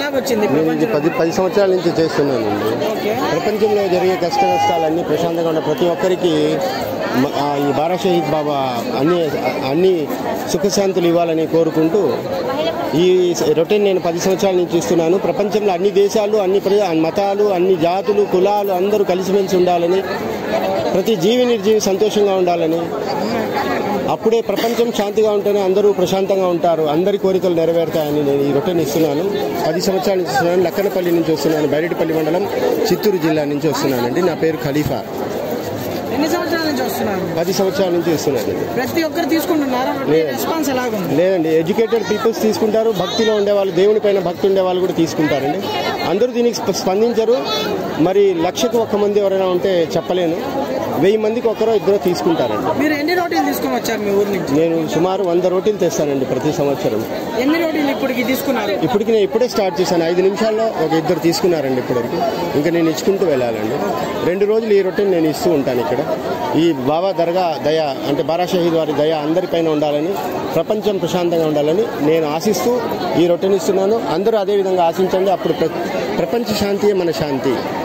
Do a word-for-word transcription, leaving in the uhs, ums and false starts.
ఎలాగొచ్చింది? నేను పది పది సంవత్సరాల నుంచి చేస్తున్నానండి. ప్రపంచంలో జరిగే కష్ట నష్టాలన్నీ ప్రశాంతంగా ఉన్న ప్రతి ఒక్కరికి ఈ బారా షహీద్ బాబా అన్ని అన్ని సుఖశాంతులు ఇవ్వాలని కోరుకుంటూ ఈ రొటీన్ నేను పది సంవత్సరాల నుంచి ఇస్తున్నాను. ప్రపంచంలో అన్ని దేశాలు, అన్ని మతాలు, అన్ని జాతులు, కులాలు అందరూ కలిసిమెలిసి ఉండాలని, ప్రతి జీవి నిర్జీవి సంతోషంగా ఉండాలని, అప్పుడే ప్రపంచం శాంతిగా ఉంటేనే అందరూ ప్రశాంతంగా ఉంటారు, అందరి కోరికలు నెరవేరుతాయని నేను ఈ రొటీన్ ఇస్తున్నాను. పది సంవత్సరాల నుంచి ఇస్తున్నాను. లక్కనపల్లి నుంచి వస్తున్నాను, బైరెడ్డిపల్లి మండలం, చిత్తూరు జిల్లా నుంచి వస్తున్నానండి. నా పేరు ఖలీఫా. ఎన్ని సంవత్సరాల నుంచి వస్తున్నారు? పది సంవత్సరాల నుంచి ఇస్తున్నాను. ప్రతి ఒక్కరు తీసుకుంటున్నారా? రెస్పాన్స్ ఎలాగుంది? లేదండి, ఎడ్యుకేటెడ్ పీపుల్స్ తీసుకుంటారు, భక్తిలో ఉండేవాళ్ళు, దేవుని పైన భక్తి ఉండే వాళ్ళు కూడా తీసుకుంటారండి. అందరూ దీనికి స్పందించరు. మరి లక్షకు ఒక్క మంది ఎవరైనా ఉంటే చెప్పలేను, వెయ్యి మందికి ఒకరో ఇద్దరు తీసుకుంటారండి. మీరు ఎన్ని రోటీలు తీసుకొని వచ్చారు మీ ఊరు నుంచి? నేను సుమారు వంద రోటీలు తెస్తానండి ప్రతి సంవత్సరం. ఎన్ని రోటీలు ఇప్పటికి తీసుకున్నారు? ఇప్పటికి నేను ఇప్పుడే స్టార్ట్ చేశాను. ఐదు నిమిషాల్లో ఒక ఇద్దరు తీసుకున్నారండి. ఇప్పటికి ఇంకా నేను ఇచ్చుకుంటూ వెళ్ళాలండి. రెండు రోజులు ఈ రొటీన్ నేను ఇస్తూ ఉంటాను ఇక్కడ. ఈ బాబా దర్గా దయ అంటే బారా షహీద్ వారి దయ అందరిపైన ఉండాలని, ప్రపంచం ప్రశాంతంగా ఉండాలని నేను ఆశిస్తూ ఈ రొటీన్ ఇస్తున్నాను. అందరూ అదేవిధంగా ఆశించండి. అప్పుడు ప్రపంచ శాంతియే మన శాంతి.